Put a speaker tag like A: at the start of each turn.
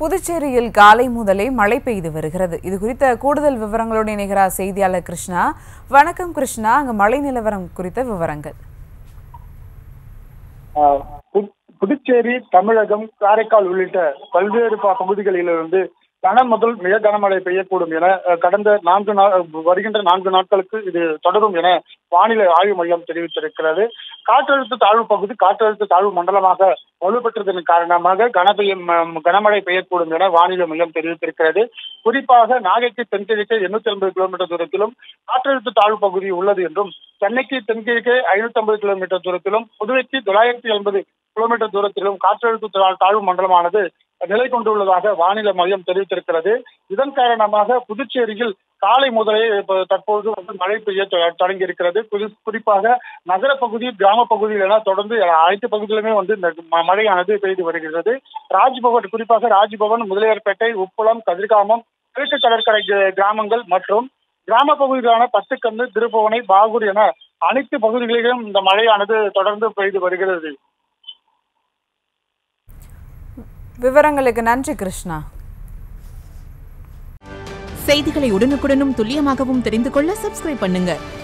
A: புதுச்சேரியில் காலை முதலே மழை பெய்து வருகிறது. இது குறித்த கூடுதல் விவரங்களோடு இணைகிறார் செய்தியாளர் கிருஷ்ணா. வணக்கம் கிருஷ்ணா, அங்கு மழை நிலவரம் குறித்த விவரங்கள்.
B: புதுச்சேரி, தமிழகம், காரைக்கால் உள்ளிட்ட பல்வேறு பகுதிகளிலிருந்து கன முதல் மிக கனமழை பெய்யக்கூடும் என வருகின்ற 4 நாட்களுக்கு இது தொடரும் என வானிலை ஆய்வு மையம் தெரிவித்திருக்கிறது. காற்றழுத்த தாழ்வு மண்டலமாக வலுப்பெற்றதன் காரணமாக கனமழை பெய்யக்கூடும் என வானிலை மையம் தெரிவித்திருக்கிறது. குறிப்பாக நாகைக்கு தென்கிழக்கே 850 கிலோமீட்டர் தூரத்திலும் காற்றழுத்த தாழ்வு பகுதி உள்ளது என்றும், சென்னைக்கு தென்கிழக்கே 550 கிலோமீட்டர் தூரத்திலும், புதுவைக்கு 980 கிலோமீட்டர் தூரத்திலும் காற்றழுத்த தாழ்வு மண்டலமானது நிலை கொண்டுள்ளதாக வானிலை மையம் தெரிவித்திருக்கிறது. இதன் காரணமாக புதுச்சேரியில் காலை முதலே தற்போது மழை பெய்ய தொடங்கி இருக்கிறது. குறிப்பாக நகர பகுதி, கிராம பகுதியில் என தொடர்ந்து அனைத்து பகுதியிலுமே இந்த மழையானது பெய்து வருகிறது. குறிப்பாக ராஜ்பவன், முதலியார்பேட்டை, உப்பளம், கதிர்காமம், கிழக்கு கடற்கரை கிராமங்கள் மற்றும் கிராம பகுதிகளான பத்துக்கந்து, திருப்புவனை, பாகூர் என அனைத்து பகுதிகளிலும் இந்த மழையானது தொடர்ந்து பெய்து வருகிறது.
A: விவரங்களுக்கு நன்றி கிருஷ்ணா.
C: செய்திகளை உடனுக்குடனும் துல்லியமாகவும் தெரிந்து கொள்ள சப்ஸ்கிரைப் பண்ணுங்க.